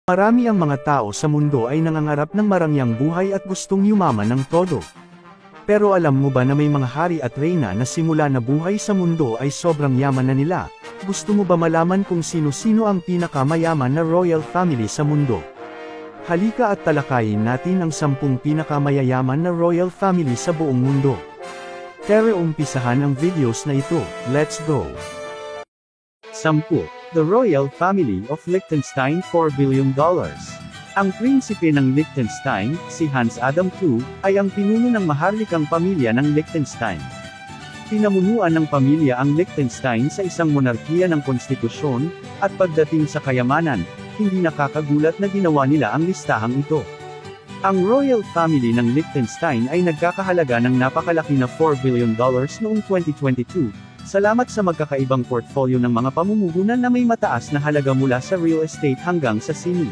Marami ang mga tao sa mundo ay nangangarap ng marangyang buhay at gustong yumaman ng todo. Pero alam mo ba na may mga hari at reyna na simula na buhay sa mundo ay sobrang yaman na nila? Gusto mo ba malaman kung sino-sino ang pinakamayaman na royal family sa mundo? Halika at talakayin natin ang 10 pinakamayayaman na royal family sa buong mundo. Tara umpisahan ang videos na ito, let's go! 10. The Royal Family of Liechtenstein, $4 billion. Ang prinsipe ng Liechtenstein, si Hans Adam II, ay ang pinuno ng maharlikang pamilya ng Liechtenstein. Pinamunuan ng pamilya ang Liechtenstein sa isang monarkiya ng konstitusyon, at pagdating sa kayamanan, hindi nakakagulat na ginawa nila ang listahang ito. Ang royal family ng Liechtenstein ay nagkakahalaga ng napakalaki na $4 billion noong 2022, salamat sa magkakaibang portfolio ng mga pamumuhunan na may mataas na halaga mula sa real estate hanggang sa sining.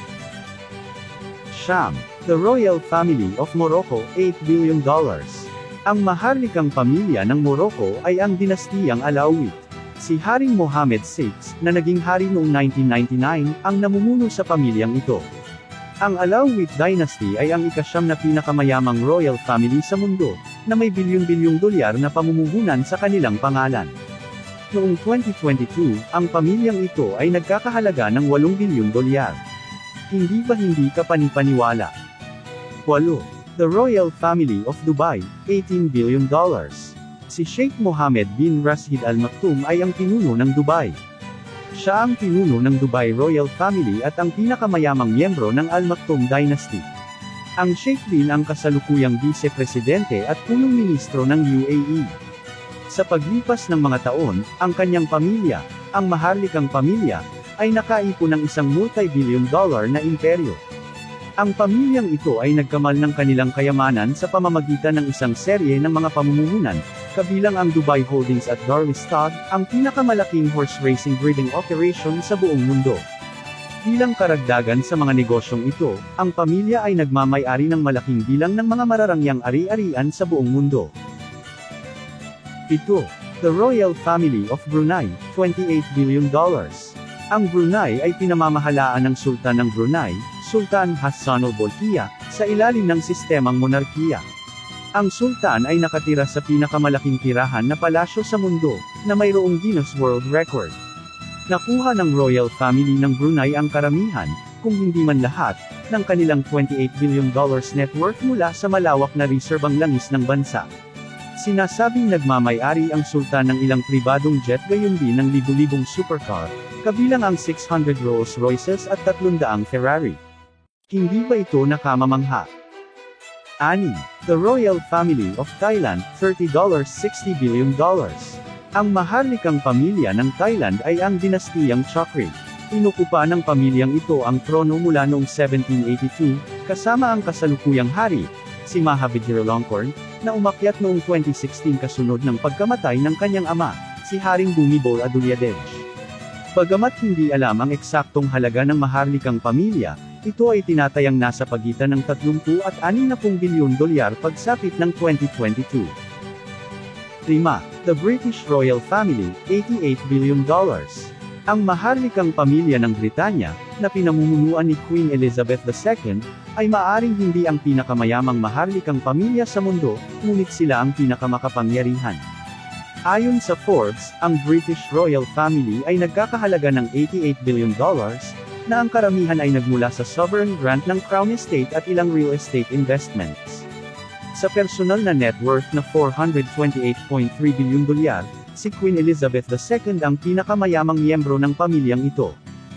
Sham. The Royal Family of Morocco, $8 billion. Ang maharlikang pamilya ng Morocco ay ang dinastiyang Alawite. Si Haring Mohammed VI, na naging hari noong 1999, ang namumuno sa pamilyang ito. Ang Alawite Dynasty ay ang ika-9 na pinakamayamang royal family sa mundo, na may bilyon-bilyong dolyar na pamumuhunan sa kanilang pangalan. Noong 2022, ang pamilyang ito ay nagkakahalaga ng $8 bilyon. Hindi ba hindi ka panipaniwala? 8. The Royal Family of Dubai, $18 billion. Si Sheikh Mohammed bin Rashid Al Maktoum ay ang pinuno ng Dubai. Siya ang pinuno ng Dubai Royal Family at ang pinakamayamang miyembro ng Al Maktoum Dynasty. Ang Sheikh din ang kasalukuyang vice-presidente at punong ministro ng UAE. Sa paglipas ng mga taon, ang kanyang pamilya, ang maharlikang pamilya, ay nakaipon ng isang multi-billion dollar na imperyo. Ang pamilyang ito ay nagkamal ng kanilang kayamanan sa pamamagitan ng isang serye ng mga pamumuhunan, kabilang ang Dubai Holdings at Darwistan, ang pinakamalaking horse racing breeding operation sa buong mundo. Bilang karagdagan sa mga negosyong ito, ang pamilya ay nagmamay-ari ng malaking bilang ng mga mararangyang ari-arian sa buong mundo. 7. The Royal Family of Brunei, $28 billion. Ang Brunei ay pinamamahalaan ng Sultan ng Brunei, Sultan Hassan al Bolkiah, sa ilalim ng sistemang monarkiya. Ang Sultan ay nakatira sa pinakamalaking tirahan na palasyo sa mundo, na mayroong Guinness World Record. Nakuha ng royal family ng Brunei ang karamihan, kung hindi man lahat, ng kanilang $28 billion net worth mula sa malawak na reserbang langis ng bansa. Sinasabing nagmamay-ari ang sultan ng ilang pribadong jet gayon din ng libu-libong supercar, kabilang ang 600 Rolls Royces at 300 Ferrari. Hindi ba ito nakamamangha? 6. The Royal Family of Thailand, $30.60 billion. Ang maharlikang pamilya ng Thailand ay ang dinastiyang Chakri. Inukupa ng pamilyang ito ang trono mula noong 1782, kasama ang kasalukuyang hari, si Maha Vajiralongkorn, na umakyat noong 2016 kasunod ng pagkamatay ng kanyang ama, si Haring Bhumibol Adulyadej. Bagamat hindi alam ang eksaktong halaga ng maharlikang pamilya, ito ay tinatayang nasa pagitan ng 30 at 60 bilyon dolyar pagsapit ng 2022. 5. The British Royal Family, $88 billion. Ang maharlikang pamilya ng Britanya, na pinamumunuan ni Queen Elizabeth II, ay maaring hindi ang pinakamayamang maharlikang pamilya sa mundo, ngunit sila ang pinakamakapangyarihan. Ayon sa Forbes, ang British Royal Family ay nagkakahalaga ng $88 billion, na ang karamihan ay nagmula sa sovereign grant ng Crown Estate at ilang real estate investments. Sa personal na net worth na $428.3 bilyon, si Queen Elizabeth II ang pinakamayamang miyembro ng pamilyang ito.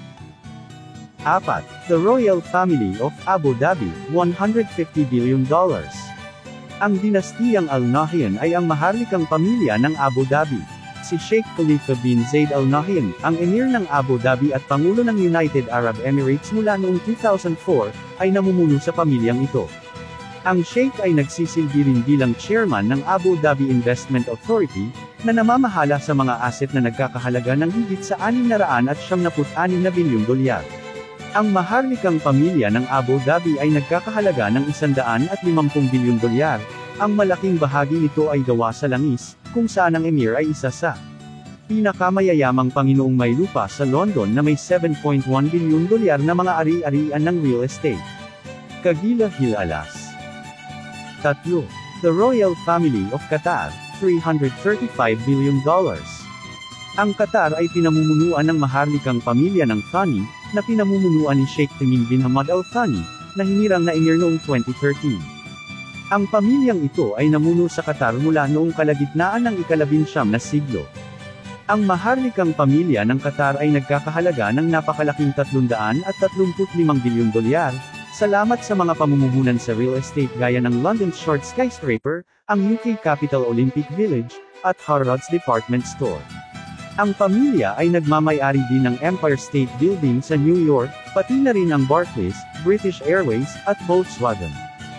4. The Royal Family of Abu Dhabi, $150 billion. Ang dinastiyang Al Nahyan ay ang maharlikang pamilya ng Abu Dhabi. Si Sheikh Khalifa bin Zayed Al Nahyan, ang emir ng Abu Dhabi at pangulo ng United Arab Emirates mula noong 2004, ay namumuno sa pamilyang ito. Ang Sheikh ay nagsisilbi rin bilang chairman ng Abu Dhabi Investment Authority, na namamahala sa mga asset na nagkakahalaga ng higit sa $676 bilyong dolyar. Ang maharlikang pamilya ng Abu Dhabi ay nagkakahalaga ng $150 bilyon. Ang malaking bahagi nito ay gawa sa langis, kung saan ang emir ay isa sa pinakamayayamang Panginoong may lupa sa London na may 7.1 bilyon dolyar na mga ari-arian ng real estate. Kagila-Hill Alas. 3. The Royal Family of Qatar, $335 billion. Ang Qatar ay pinamumunuan ng maharlikang pamilya ng Thani, na pinamumunuan ni Sheikh Tamim bin Hamad Al Thani, na hinirang na emir noong 2013. Ang pamilyang ito ay namuno sa Qatar mula noong kalagitnaan ng ika-19 na siglo. Ang maharlikang pamilya ng Qatar ay nagkakahalaga ng napakalaking 335 bilyong dolyar, salamat sa mga pamumuhunan sa real estate gaya ng London's Short Skyscraper, ang UK Capital Olympic Village, at Harrods Department Store. Ang pamilya ay nagmamay-ari din ng Empire State Building sa New York, pati na rin ang Barclays, British Airways, at Volkswagen.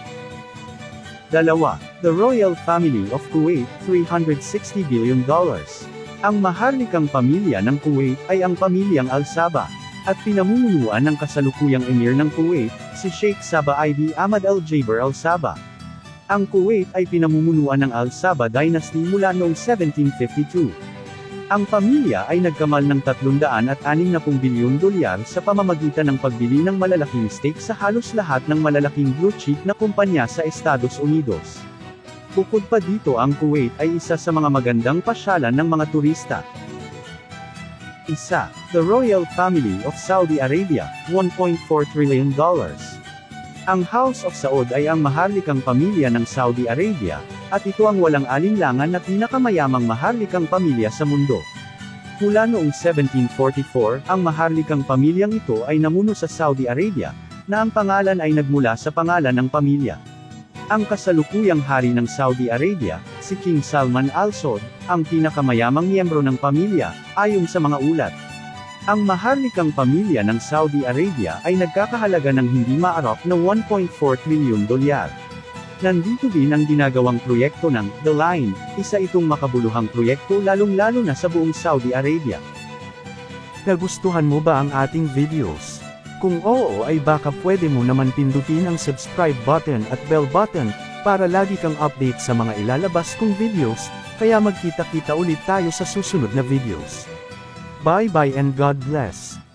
2. The Royal Family of Kuwait, $360 billion. Ang maharlikang pamilya ng Kuwait ay ang pamilyang Al Sabah, at pinamumunuan ng kasalukuyang emir ng Kuwait, si Sheikh Sabah Ibn Ahmad Al Jaber Al Sabah. Ang Kuwait ay pinamumunuan ng Al Sabah Dynasty mula noong 1752. Ang pamilya ay nagkamal ng 360 bilyon dolyar sa pamamagitan ng pagbili ng malalaking stake sa halos lahat ng malalaking blue-chip na kumpanya sa Estados Unidos. Bukod pa dito, ang Kuwait ay isa sa mga magandang pasyalan ng mga turista. 1. The Royal Family of Saudi Arabia, $1.4 trillion. Ang House of Saud ay ang maharlikang pamilya ng Saudi Arabia, at ito ang walang alinlangan na pinakamayamang maharlikang pamilya sa mundo. Mula noong 1744, ang maharlikang pamilyang ito ay namuno sa Saudi Arabia, na ang pangalan ay nagmula sa pangalan ng pamilya. Ang kasalukuyang hari ng Saudi Arabia, si King Salman Al Saud, ang pinakamayamang miyembro ng pamilya, ayon sa mga ulat. Ang maharlikang pamilya ng Saudi Arabia ay nagkakahalaga ng hindi maarap na 1.4 trilyon dolyar. Nandito din ang ginagawang proyekto ng The Line, isa itong makabuluhang proyekto lalong-lalo na sa buong Saudi Arabia. Nagustuhan mo ba ang ating videos? Kung oo ay baka pwede mo naman pindutin ang subscribe button at bell button, para lagi kang update sa mga ilalabas kong videos, kaya magkita-kita ulit tayo sa susunod na videos. Bye bye and God bless.